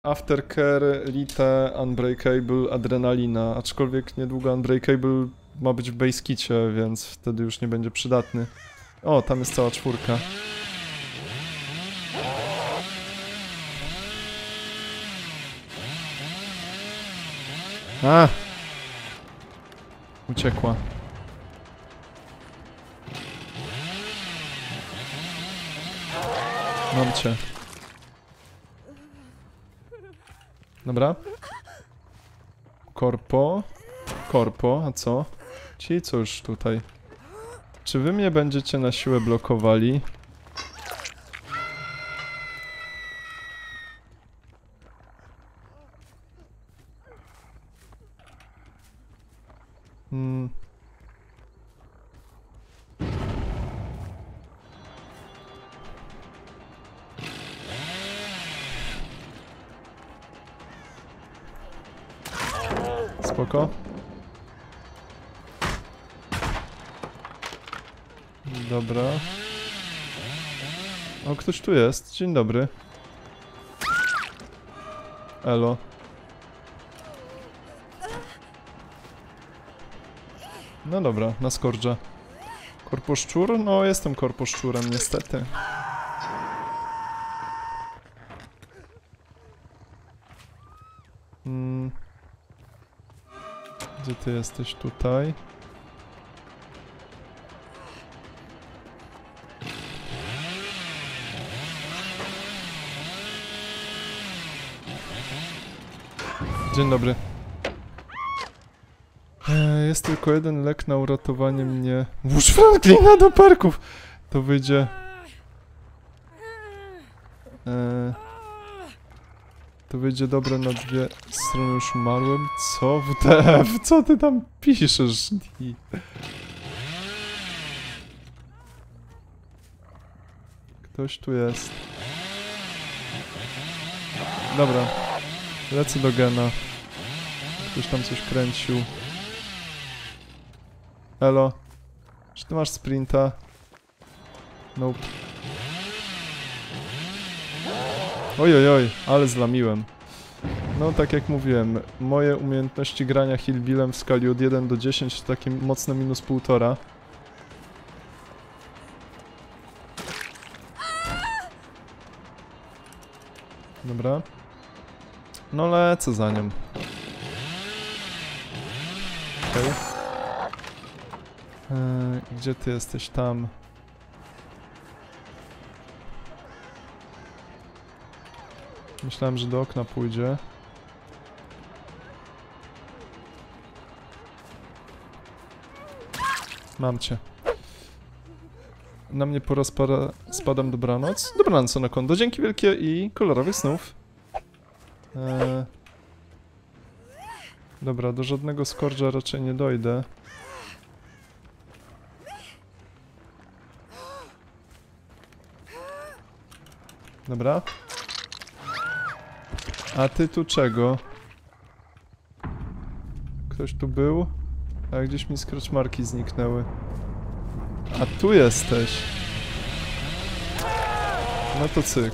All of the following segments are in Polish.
Aftercare, Lite, Unbreakable, Adrenalina, aczkolwiek niedługo Unbreakable ma być w base kicie, więc wtedy już nie będzie przydatny. O, tam jest cała czwórka. A! Uciekła. Mam cię. Dobra. Korpo. Korpo, a co? Ci co już tutaj? Czy wy mnie będziecie na siłę blokowali? Spoko. Dobra. O, ktoś tu jest. Dzień dobry. Elo. No dobra, na skorża. Korposzczur? No, jestem korposzczurem, niestety. Gdzie ty jesteś? Tutaj. Dzień dobry. Jest tylko jeden lek na uratowanie mnie. Włóż Franklina do perków! To wyjdzie... To wyjdzie dobre na dwie strony, już umarłem. Co? WTF? Co ty tam piszesz? Ktoś tu jest. Dobra. Lecę do gena. Ktoś tam coś kręcił. Elo. Czy ty masz sprinta? Nope. Ojojoj, ale zlamiłem. No tak jak mówiłem, moje umiejętności grania Hillbillem w skali od 1 do 10 to takie mocne minus 1,5. Dobra. No lecę za nią. Okej. Gdzie ty jesteś? Tam. Myślałem, że do okna pójdzie. Mam cię. Na mnie pora spadam, dobranoc. Dobranoc, Anakondo. Dzięki wielkie i kolorowych snów. Dobra, do żadnego skorża raczej nie dojdę. Dobra. A ty tu czego? Ktoś tu był? A gdzieś mi scratchmarki zniknęły. A tu jesteś. No to cyk.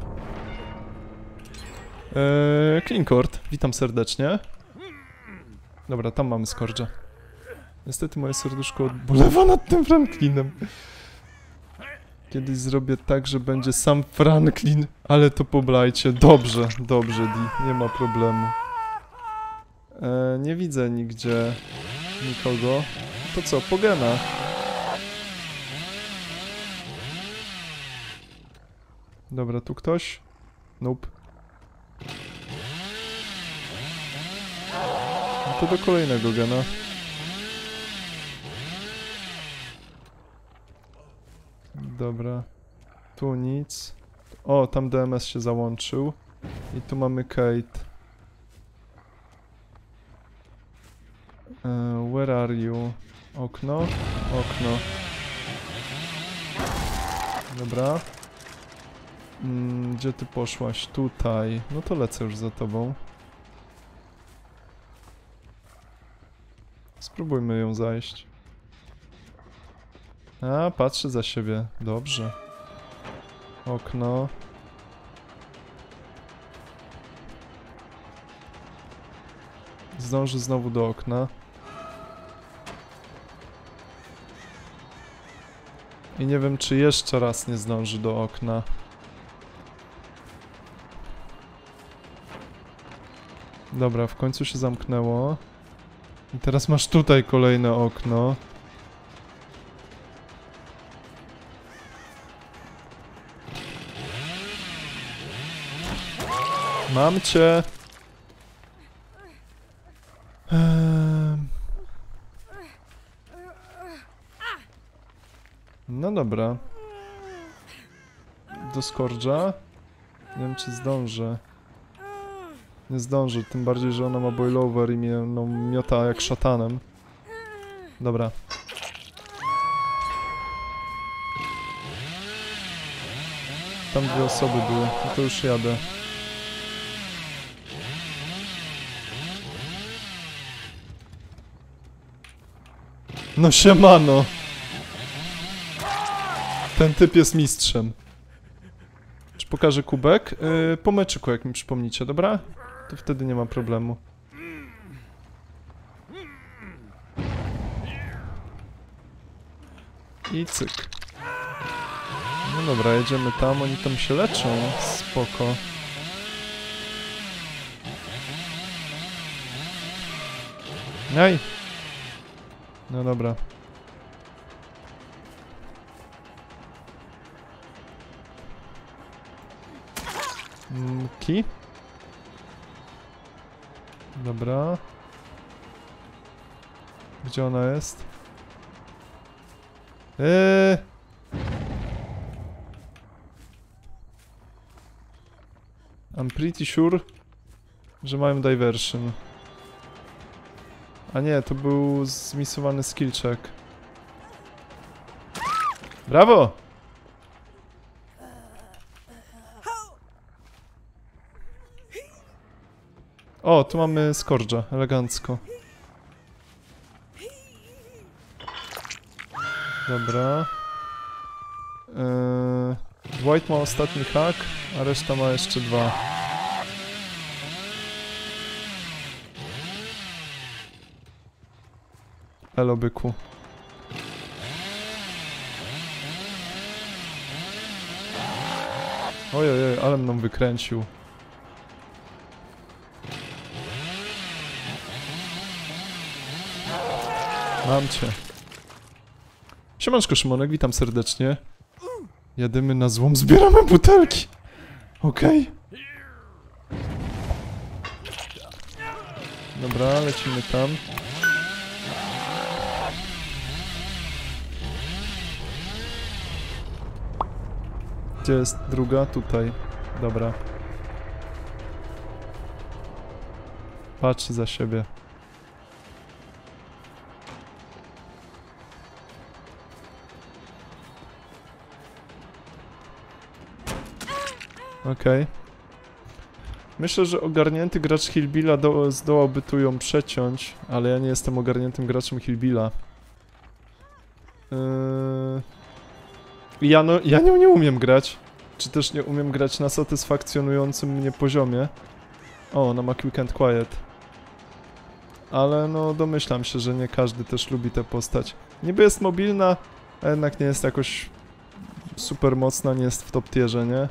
Clinkord, witam serdecznie. Dobra, tam mamy skorża. Niestety moje serduszko odbolewa nad tym Franklinem. Kiedyś zrobię tak, że będzie sam Franklin, ale to poblajcie. Dobrze, dobrze, Di, nie ma problemu. Nie widzę nigdzie nikogo. To co, po genach? Dobra, tu ktoś? Nope. No to do kolejnego gena. Dobra. Tu nic. O, tam DMS się załączył. I tu mamy Kate. Where are you? Okno? Okno. Dobra. Gdzie ty poszłaś? Tutaj. No to lecę już za tobą. Spróbujmy ją zajść. A, patrzę za siebie. Dobrze. Okno. Zdąży znowu do okna. I nie wiem, czy jeszcze raz nie zdąży do okna. Dobra, w końcu się zamknęło. I teraz masz tutaj kolejne okno. Mam cię! No dobra. Do Scourge'a. Nie wiem, czy zdążę. Nie zdążę, tym bardziej, że ona ma boilover i mnie no, miota jak szatanem. Dobra. Tam dwie osoby były, no to już jadę. No siemano! Ten typ jest mistrzem. Czy pokażę kubek? Po meczyku, jak mi przypomnicie, dobra? To wtedy nie ma problemu. I cyk. No dobra, jedziemy tam, oni tam się leczą. Spoko. Aj! No dobra. Ki? Dobra. Gdzie ona jest? I'm pretty sure, że mają diversion. A nie, to był zmisowany skill check. Brawo! O, tu mamy Scourge'a, elegancko. Dobra. Dwight ma ostatni hack, a reszta ma jeszcze 2. Elo, byku. Ojej, ale mną wykręcił. Mam cię. Siemanczko, Szymonek, witam serdecznie. Jadymy na złom, zbieramy butelki. Okej. Dobra, lecimy tam. Gdzie jest druga? Tutaj. Dobra. Patrz za siebie. Okej. Myślę, że ogarnięty gracz Hillbilla zdołałby tu ją przeciąć, ale ja nie jestem ogarniętym graczem Hillbilla. Ja nią nie umiem grać. Czy też nie umiem grać na satysfakcjonującym mnie poziomie. O, ona ma Quick and Quiet. Ale no domyślam się, że nie każdy też lubi tę postać. Niby jest mobilna, a jednak nie jest jakoś super mocna, nie jest w top tierze, nie?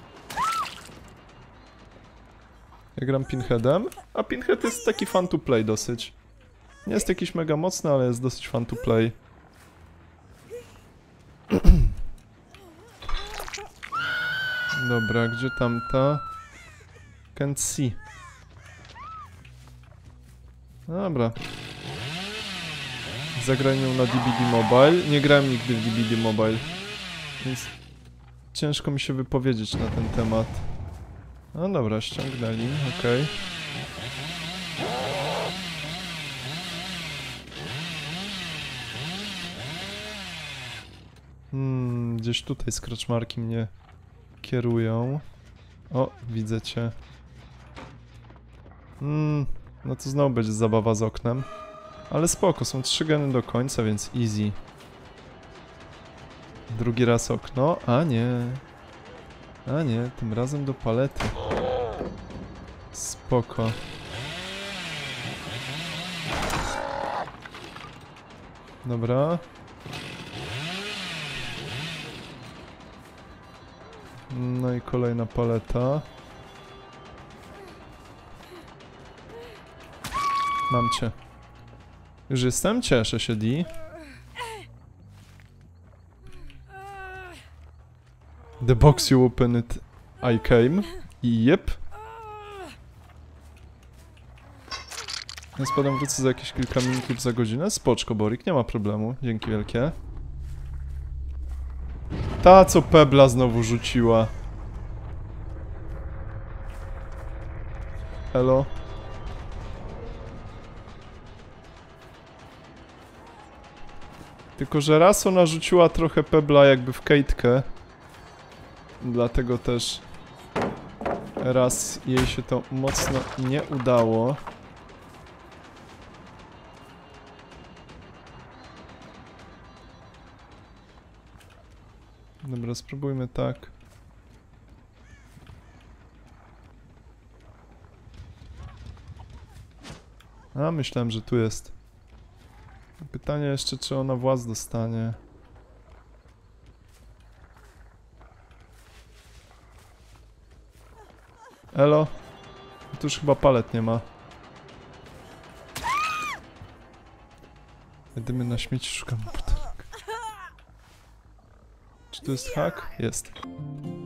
Ja gram Pinheadem, a Pinhead jest taki fun to play dosyć. Nie jest jakiś mega mocny, ale jest dosyć fun to play. Dobra, gdzie tamta? Can't see. Dobra. Zagraj nią na DBD Mobile. Nie grałem nigdy w DBD Mobile, więc ciężko mi się wypowiedzieć na ten temat. No dobra, ściągnęli, okej. Gdzieś tutaj scratch marki mnie kierują. O, widzę cię. No to znowu będzie zabawa z oknem. Ale spoko, są 3 geny do końca, więc easy. Drugi raz okno, a nie. A nie, tym razem do palety. Spoko. Dobra. No i kolejna paleta. Mam cię. Już jestem? Cieszę się, Dee. The box you opened, I came. Yep. Ja spadam, wrócę za jakieś kilka minut lub za godzinę. Spoczko, Borik, nie ma problemu. Dzięki wielkie. Ta, co Pebla znowu rzuciła. Elo. Tylko, że raz ona rzuciła trochę Pebla jakby w Kate'kę. Dlatego też raz jej się to mocno nie udało. Dobra, spróbujmy tak. A, myślałem, że tu jest. Pytanie jeszcze, czy ona właz dostanie. Elo? Tu już chyba palet nie ma. Jedymy na śmieci, szukam butelek. Czy tu jest hak? Jest.